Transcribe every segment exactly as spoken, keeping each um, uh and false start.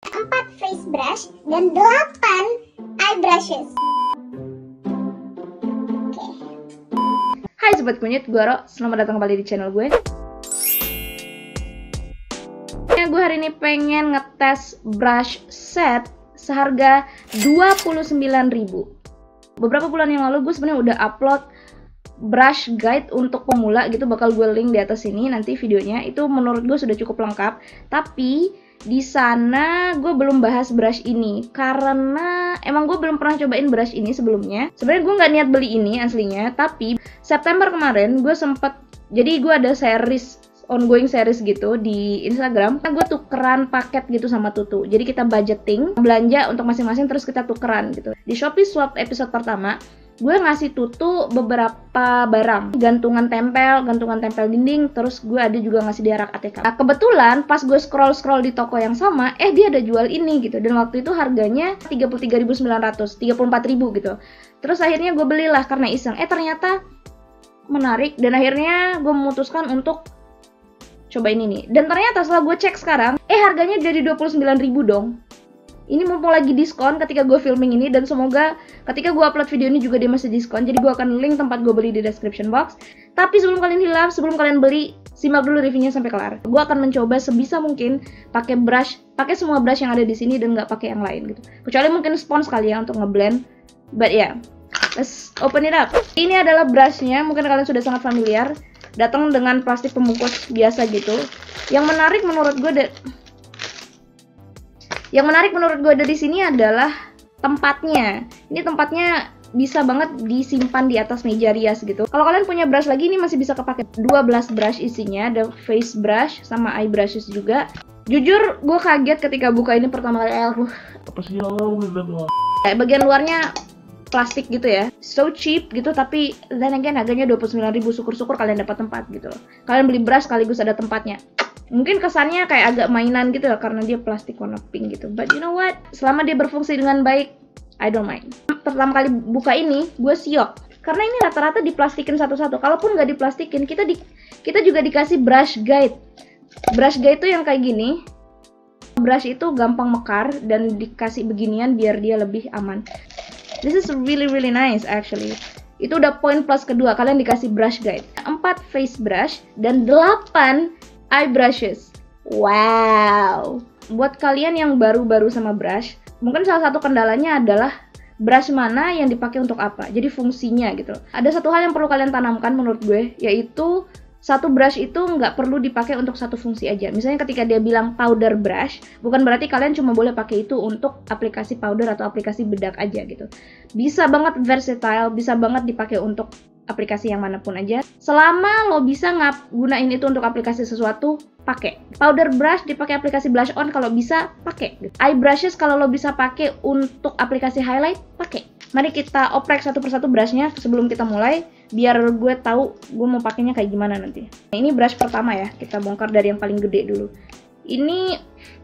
empat face brush dan delapan eye brushes. Oke. Hai Sobat Kunyit, gue Ro. Selamat datang kembali di channel gue. Ya, gue hari ini pengen ngetes brush set seharga dua puluh sembilan ribu. Beberapa bulan yang lalu gue sebenarnya udah upload brush guide untuk pemula gitu, bakal gue link di atas sini nanti videonya. Itu menurut gue sudah cukup lengkap, tapi di sana gue belum bahas brush ini karena emang gue belum pernah cobain brush ini sebelumnya. Sebenarnya gue nggak niat beli ini aslinya, tapi September kemarin gue sempet, jadi gue ada series ongoing series gitu di Instagram. Gue tukeran paket gitu sama Tutu. Jadi kita budgeting belanja untuk masing-masing, terus kita tukeran gitu. Di Shopee Swap episode pertama, gue ngasih Tutu beberapa barang, gantungan tempel, gantungan tempel dinding, terus gue ada juga ngasih dia rak A T K. Nah, kebetulan pas gue scroll-scroll di toko yang sama, eh dia ada jual ini gitu, dan waktu itu harganya tiga puluh tiga ribu sembilan ratus, tiga puluh empat ribu gitu. Terus akhirnya gue belilah karena iseng, eh ternyata menarik, dan akhirnya gue memutuskan untuk cobain ini. Dan ternyata setelah gue cek sekarang, eh harganya jadi dua puluh sembilan ribu dong. Ini mumpung lagi diskon ketika gue filming ini, dan semoga ketika gue upload video ini juga dia masih diskon. Jadi gue akan link tempat gue beli di description box. Tapi sebelum kalian hilaf, sebelum kalian beli, simak dulu reviewnya sampai kelar. Gue akan mencoba sebisa mungkin pakai brush, pakai semua brush yang ada di sini dan nggak pakai yang lain gitu. Kecuali mungkin spons kali ya untuk ngeblend. But yeah, let's open it up. Ini adalah brushnya, mungkin kalian sudah sangat familiar. Datang dengan plastik pembungkus biasa gitu. Yang menarik menurut gue de Yang menarik menurut gue dari sini adalah tempatnya. Ini tempatnya bisa banget disimpan di atas meja rias gitu. Kalau kalian punya brush lagi, ini masih bisa kepake. dua belas brush isinya, ada face brush sama eye brushes juga. Jujur gue kaget ketika buka ini pertama kali. Apa sih ya? Bagian luarnya plastik gitu ya, so cheap gitu, tapi then again harganya dua puluh sembilan ribu. Syukur-syukur kalian dapat tempat gitu. Kalian beli brush sekaligus ada tempatnya. Mungkin kesannya kayak agak mainan gitu ya karena dia plastik warna pink gitu. But you know what? Selama dia berfungsi dengan baik, I don't mind. Pertama kali buka ini, gue siok. Karena ini rata-rata diplastikin satu-satu. Kalaupun nggak diplastikin, kita di, kita juga dikasih brush guide. Brush guide tuh yang kayak gini. Brush itu gampang mekar dan dikasih beginian biar dia lebih aman. This is really really nice actually. Itu udah poin plus kedua, kalian dikasih brush guide. empat face brush dan delapan eye brushes. Wow. Buat kalian yang baru-baru sama brush, mungkin salah satu kendalanya adalah brush mana yang dipakai untuk apa. Jadi fungsinya gitu. Ada satu hal yang perlu kalian tanamkan menurut gue, yaitu satu brush itu nggak perlu dipakai untuk satu fungsi aja. Misalnya ketika dia bilang powder brush, bukan berarti kalian cuma boleh pakai itu untuk aplikasi powder atau aplikasi bedak aja gitu. Bisa banget versatile, bisa banget dipakai untuk aplikasi yang manapun aja. Selama lo bisa ngap gunain itu untuk aplikasi sesuatu, pakai. Powder brush dipakai aplikasi blush on kalau bisa, pakai. Eye brushes kalau lo bisa pakai untuk aplikasi highlight, pakai. Mari kita oprek satu persatu brushnya sebelum kita mulai, biar gue tahu gue mau pakainya kayak gimana nanti. Nah, ini brush pertama ya, kita bongkar dari yang paling gede dulu. Ini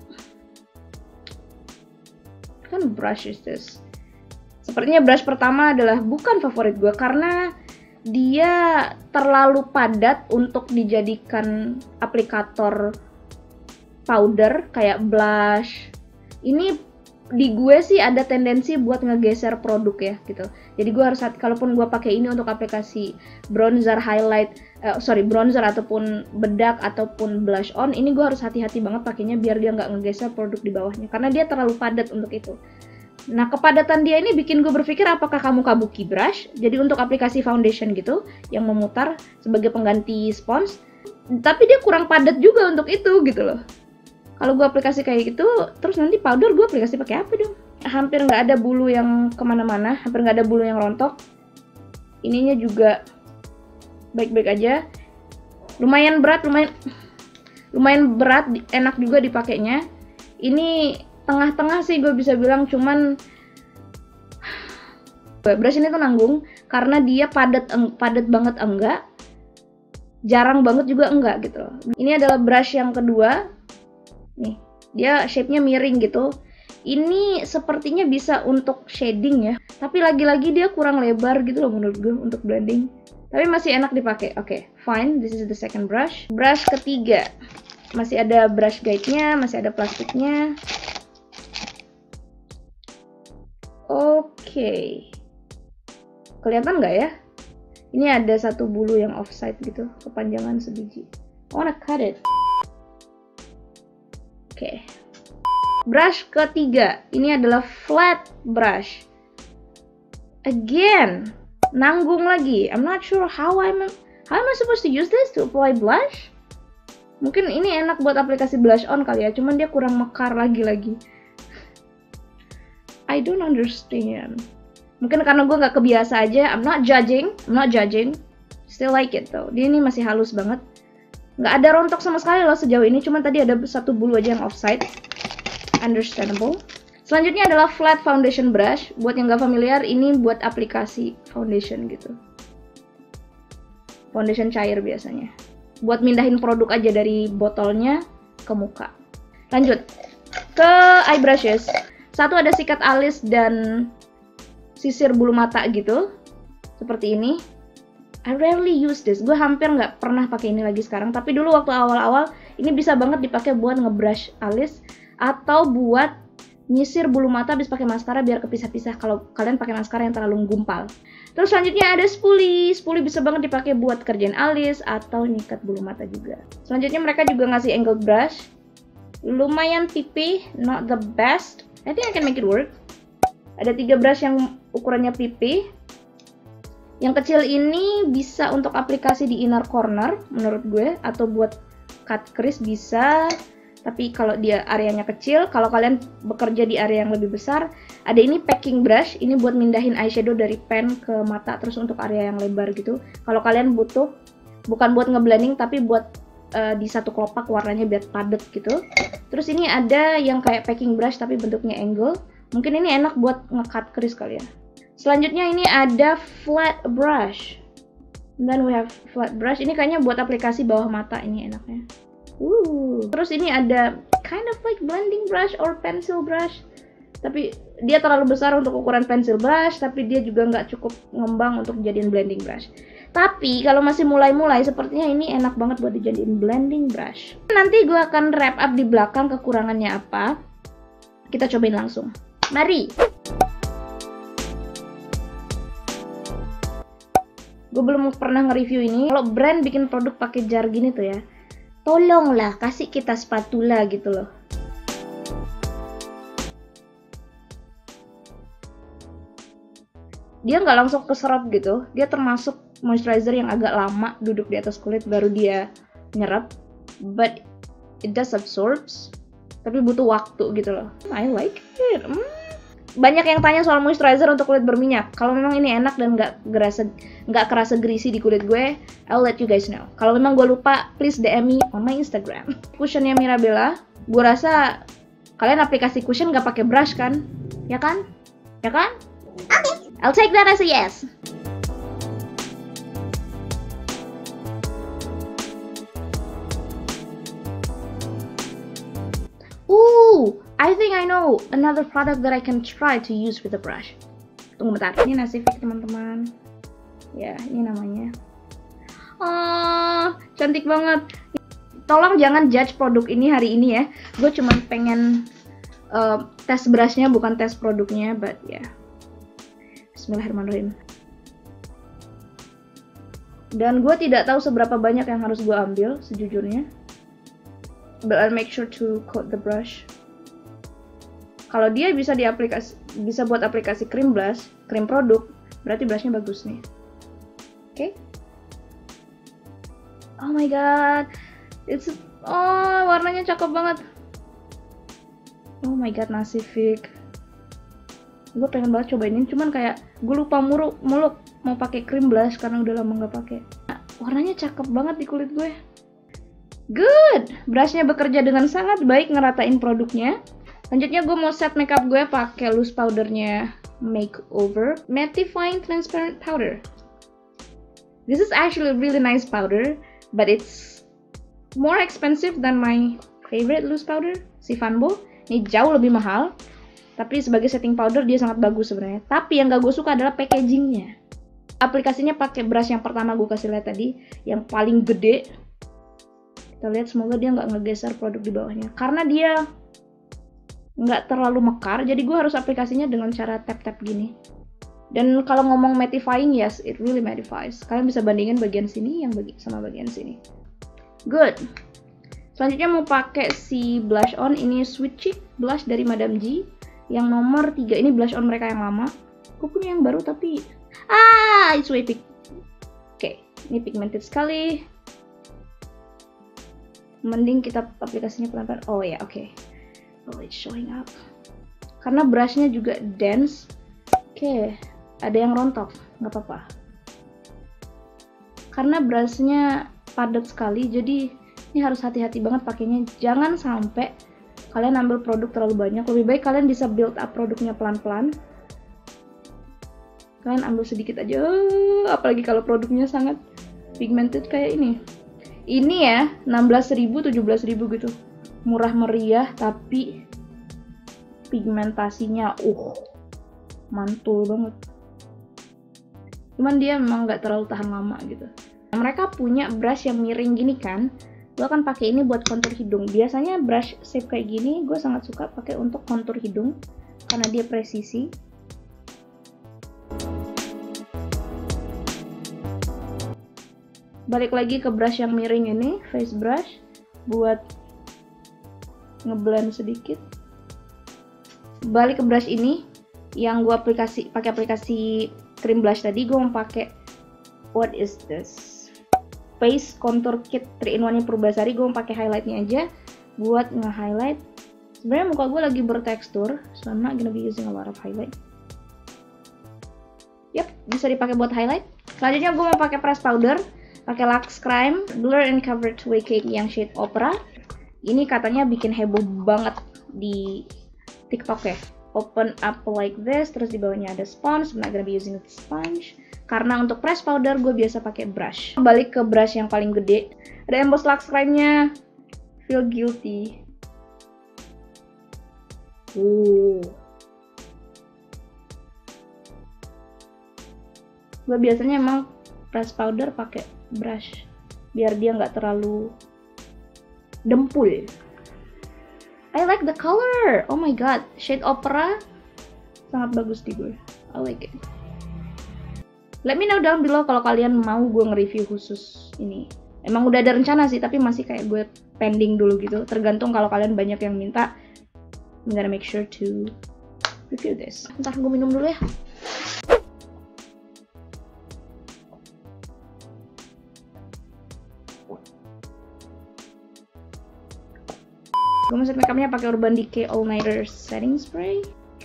kan brush is this. Sepertinya brush pertama adalah bukan favorit gue karena dia terlalu padat untuk dijadikan aplikator powder kayak blush. Ini di gue sih ada tendensi buat ngegeser produk ya gitu. Jadi gue harus hati, kalaupun gue pakai ini untuk aplikasi bronzer, highlight, uh, sorry bronzer ataupun bedak ataupun blush on, ini gue harus hati-hati banget pakainya biar dia nggak ngegeser produk di bawahnya karena dia terlalu padat untuk itu. Nah, kepadatan dia ini bikin gue berpikir apakah kamu kabuki brush, jadi untuk aplikasi foundation gitu, yang memutar sebagai pengganti spons, tapi dia kurang padat juga untuk itu gitu loh. Kalau gue aplikasi kayak gitu, terus nanti powder gue aplikasi pakai apa dong? Hampir nggak ada bulu yang kemana-mana, hampir nggak ada bulu yang rontok. Ininya juga baik-baik aja. Lumayan berat, lumayan, lumayan berat, enak juga dipakainya. Ini tengah-tengah sih gue bisa bilang, cuman brush ini tuh nanggung karena dia padat padat banget enggak, jarang banget juga enggak gitu loh. Ini adalah brush yang kedua. Nih, dia shape-nya miring gitu. Ini sepertinya bisa untuk shading ya, tapi lagi-lagi dia kurang lebar gitu loh menurut gue untuk blending. Tapi masih enak dipakai. Oke, okay, fine. This is the second brush. Brush ketiga. Masih ada brush guide-nya, masih ada plastiknya. okay. Kelihatan nggak ya? Ini ada satu bulu yang offside gitu, kepanjangan sebiji. I wanna cut it. Oke. Okay. Brush ketiga, ini adalah flat brush. Again, nanggung lagi. I'm not sure how I'm how am I supposed to use this to apply blush? Mungkin ini enak buat aplikasi blush on kali ya, cuman dia kurang mekar lagi-lagi. I don't understand. Mungkin karena gue nggak kebiasa aja. I'm not judging, I'm not judging. Still like it though. Dia ini masih halus banget. Nggak ada rontok sama sekali loh sejauh ini. Cuman tadi ada satu bulu aja yang offside. Understandable. Selanjutnya adalah flat foundation brush. Buat yang nggak familiar, ini buat aplikasi foundation gitu. Foundation cair biasanya. Buat mindahin produk aja dari botolnya ke muka. Lanjut ke eye brushes. Satu ada sikat alis dan sisir bulu mata gitu, seperti ini. I rarely use this. Gue hampir nggak pernah pakai ini lagi sekarang. Tapi dulu waktu awal-awal ini bisa banget dipakai buat ngebrush alis atau buat nyisir bulu mata habis pakai maskara biar kepisah-pisah kalau kalian pakai maskara yang terlalu gumpal. Terus selanjutnya ada spoolie. Spoolie bisa banget dipakai buat kerjain alis atau nyikat bulu mata juga. Selanjutnya mereka juga ngasih angle brush. Lumayan pipih, not the best. I think I can make it work. Ada tiga brush yang ukurannya pipih. Yang kecil ini bisa untuk aplikasi di inner corner menurut gue, atau buat cut crease bisa. Tapi kalau dia areanya kecil, kalau kalian bekerja di area yang lebih besar, ada ini packing brush. Ini buat mindahin eyeshadow dari pen ke mata, terus untuk area yang lebar gitu. Kalau kalian butuh, bukan buat ngeblending, tapi buat uh, di satu kelopak warnanya biar padat gitu. Terus ini ada yang kayak packing brush tapi bentuknya angle. Mungkin ini enak buat nge-cut crease kali ya. Selanjutnya ini ada flat brush. Then we have flat brush. Ini kayaknya buat aplikasi bawah mata ini enaknya. Uh. Terus ini ada kind of like blending brush or pencil brush. Tapi dia terlalu besar untuk ukuran pencil brush, tapi dia juga nggak cukup ngembang untuk jadiin blending brush. Tapi kalau masih mulai-mulai, sepertinya ini enak banget buat dijadiin blending brush. Nanti gue akan wrap up di belakang kekurangannya apa. Kita cobain langsung. Mari. Gue belum pernah nge-review ini. Kalau brand bikin produk pakai jar gini tuh ya, tolonglah kasih kita spatula gitu loh. Dia nggak langsung keserap gitu. Dia termasuk moisturizer yang agak lama duduk di atas kulit baru dia nyerap. But it does absorbs. Tapi butuh waktu gitu loh. I like it. Hmm. Banyak yang tanya soal moisturizer untuk kulit berminyak. Kalau memang ini enak dan nggak kerasa nggak kerasa greasy di kulit gue, I'll let you guys know. Kalau memang gue lupa, please D M me on my Instagram. Cushionnya Mirabella, gue rasa kalian aplikasi cushion nggak pakai brush kan? Ya kan? Ya kan? Okay. I'll take that as a yes. Ooh, I think I know another product that I can try to use with a brush. Tunggu bentar, ini Nasifik teman-teman. Ya, ini namanya. Oh, cantik banget. Tolong jangan judge produk ini hari ini ya. Gue cuma pengen uh, tes brushnya, bukan tes produknya, but ya. Yeah. Bismillahirrahmanirrahim. Dan gue tidak tahu seberapa banyak yang harus gue ambil sejujurnya. But I'll make sure to coat the brush. Kalau dia bisa diaplikasi, bisa buat aplikasi cream blush, cream produk, berarti blushnya bagus nih. Oke. Okay. Oh my god, it's oh warnanya cakep banget. Oh my god, Nasifik. Gue pengen banget cobain ini, cuman kayak gue lupa mulu muluk mau pakai cream blush karena udah lama nggak pakai. Nah, warnanya cakep banget di kulit gue. Good, brushnya bekerja dengan sangat baik ngeratain produknya. Lanjutnya gue mau set makeup gue pakai loose powdernya Makeover Mattifying Transparent Powder. This is actually a really nice powder, but it's more expensive than my favorite loose powder, si Fanbo. Ini jauh lebih mahal, tapi sebagai setting powder dia sangat bagus sebenarnya. Tapi yang gak gue suka adalah packagingnya. Aplikasinya pakai brush yang pertama gue kasih lihat tadi, yang paling gede. Kita lihat, semoga dia nggak ngegeser produk di bawahnya. Karena dia nggak terlalu mekar, jadi gue harus aplikasinya dengan cara tap-tap gini. Dan kalau ngomong mattifying, yes, it really mattifies. Kalian bisa bandingin bagian sini yang bagi sama bagian sini. Good. Selanjutnya mau pakai si blush on. Ini Sweet Cheek blush dari Madame G yang nomor tiga. Ini blush on mereka yang lama. Gue punya yang baru tapi ah, it's way big. Oke, ini pigmented sekali. Mending kita aplikasinya pelan-pelan. Oh ya, yeah, oke. Okay. Oh, it's showing up. Karena brushnya juga dense. Oke. Okay. Ada yang rontok, nggak apa-apa. Karena brushnya padat sekali, jadi ini harus hati-hati banget pakainya. Jangan sampai kalian ambil produk terlalu banyak. Lebih baik kalian bisa build up produknya pelan-pelan. Kalian ambil sedikit aja, apalagi kalau produknya sangat pigmented kayak ini. Ini ya, enam belas ribu, tujuh belas ribu gitu. Murah meriah, tapi pigmentasinya, uh, mantul banget. Cuman dia memang nggak terlalu tahan lama gitu. Nah, mereka punya brush yang miring gini kan. Gue akan pakai ini buat kontur hidung. Biasanya brush shape kayak gini gue sangat suka pakai untuk kontur hidung karena dia presisi. Balik lagi ke brush yang miring ini, face brush, buat ngeblend sedikit. Balik ke brush ini yang gue aplikasi pakai aplikasi cream blush tadi. Gue mau pakai what is this face contour kit three in one nya Purbasari. Gue mau pakai highlightnya aja buat nge-highlight. Sebenarnya muka gue lagi bertekstur, so I'm not gonna be using a lot of highlight. Yap, bisa dipakai buat highlight. Selanjutnya gue mau pakai press powder, pakai Lux Crime Blur and Cover two way Cake yang shade Opera. Ini katanya bikin heboh banget di TikTok ya. Open up like this, terus di bawahnya ada sponge. I'm not gonna be using the sponge karena untuk press powder gue biasa pakai brush. Balik ke brush yang paling gede, ada emboss Lux Crime-nya. Feel guilty. Uh. Gue biasanya emang press powder pakai brush biar dia nggak terlalu dempul. I like the color. Oh my god, shade Opera sangat bagus di gue. I like it. Let me know down below kalau kalian mau gue nge-review khusus ini. Emang udah ada rencana sih, tapi masih kayak gue pending dulu gitu. Tergantung kalau kalian banyak yang minta. I'm gonna make sure to review this. Ntar gue minum dulu ya. Gue mau set makeupnya pakai Urban Decay All Nighter Setting Spray.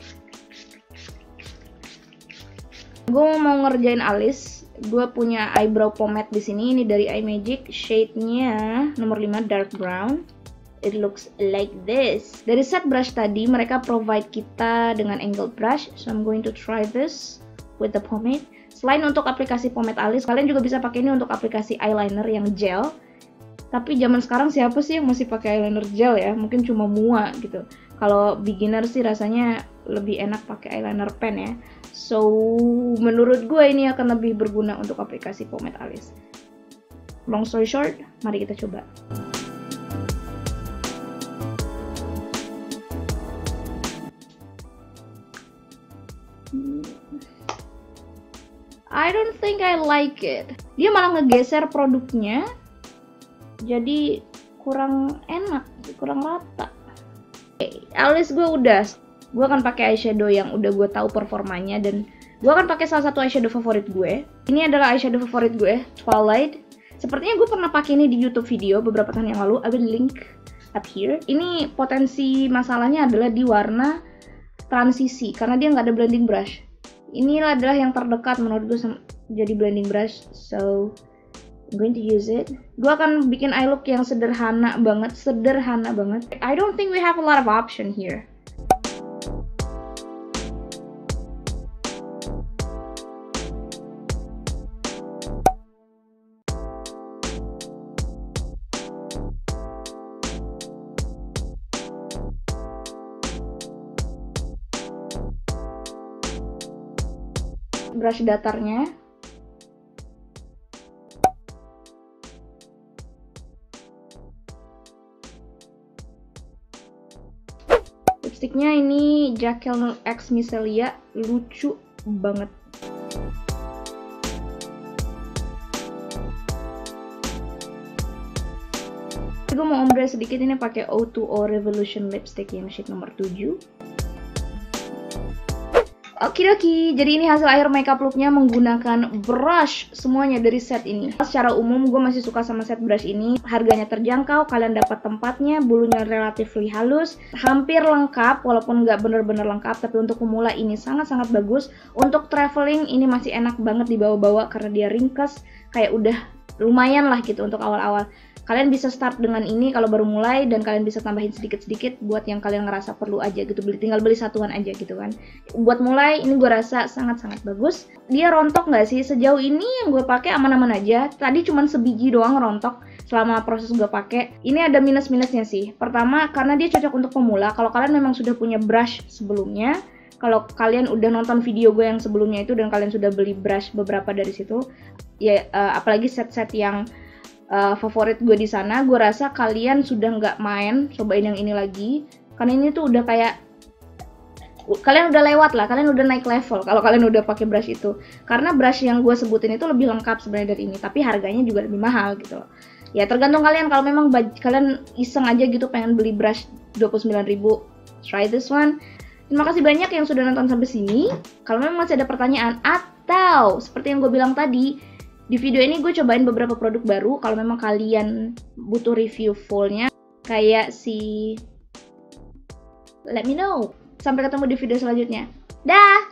Gue mau ngerjain alis. Gue punya eyebrow pomade di sini. Ini dari iMagic. Shade-nya nomor lima dark brown. It looks like this. Dari set brush tadi, mereka provide kita dengan angled brush. So I'm going to try this with the pomade. Selain untuk aplikasi pomade alis, kalian juga bisa pakai ini untuk aplikasi eyeliner yang gel. Tapi zaman sekarang siapa sih yang masih pakai eyeliner gel ya? Mungkin cuma mua gitu. Kalau beginner sih rasanya lebih enak pakai eyeliner pen ya. So, menurut gue ini akan lebih berguna untuk aplikasi pomade alis. Long story short, mari kita coba. I don't think I like it. Dia malah ngegeser produknya. Jadi kurang enak, kurang rata. Okay, alis gue udah. Gue akan pakai eyeshadow yang udah gue tahu performanya dan gue akan pakai salah satu eyeshadow favorit gue. Ini adalah eyeshadow favorit gue, Twilight. Sepertinya gue pernah pakai ini di YouTube video beberapa tahun yang lalu. I will link up here. Ini potensi masalahnya adalah di warna transisi karena dia nggak ada blending brush. Ini adalah yang terdekat menurut gue jadi blending brush. So I'm going to use it. Gue akan bikin eye look yang sederhana banget, sederhana banget. I don't think we have a lot of option here. Brush datarnya. Lipstiknya ini Jacqueline X Micellia, lucu banget. Gue mau ombre sedikit, ini pakai O two O Revolution lipstick yang shade nomor tujuh. Okidoki, jadi ini hasil akhir makeup looknya menggunakan brush semuanya dari set ini. Secara umum gue masih suka sama set brush ini, harganya terjangkau, kalian dapat tempatnya, bulunya relatively halus, hampir lengkap walaupun nggak bener-bener lengkap, tapi untuk pemula ini sangat-sangat bagus. Untuk traveling ini masih enak banget dibawa-bawa karena dia ringkas, kayak udah lumayan lah gitu untuk awal-awal. Kalian bisa start dengan ini kalau baru mulai, dan kalian bisa tambahin sedikit-sedikit buat yang kalian ngerasa perlu aja gitu, beli tinggal beli satuan aja gitu kan. Buat mulai ini gue rasa sangat-sangat bagus. Dia rontok nggak sih? Sejauh ini yang gue pakai aman-aman aja. Tadi cuman sebiji doang rontok selama proses gue pakai. Ini ada minus-minusnya sih. Pertama, karena dia cocok untuk pemula. Kalau kalian memang sudah punya brush sebelumnya, kalau kalian udah nonton video gue yang sebelumnya itu dan kalian sudah beli brush beberapa dari situ, ya uh, apalagi set-set yang Uh, favorit gue di sana, gue rasa kalian sudah nggak main cobain yang ini lagi, karena ini tuh udah kayak kalian udah lewat lah, kalian udah naik level kalau kalian udah pakai brush itu. Karena brush yang gue sebutin itu lebih lengkap sebenarnya dari ini, tapi harganya juga lebih mahal gitu loh. Ya tergantung kalian, kalau memang kalian iseng aja gitu pengen beli brush dua puluh sembilan ribu, try this one. Terima kasih banyak yang sudah nonton sampai sini. Kalau memang masih ada pertanyaan atau seperti yang gue bilang tadi, di video ini gue cobain beberapa produk baru. Kalau memang kalian butuh review fullnya kayak si, let me know. Sampai ketemu di video selanjutnya. Dah!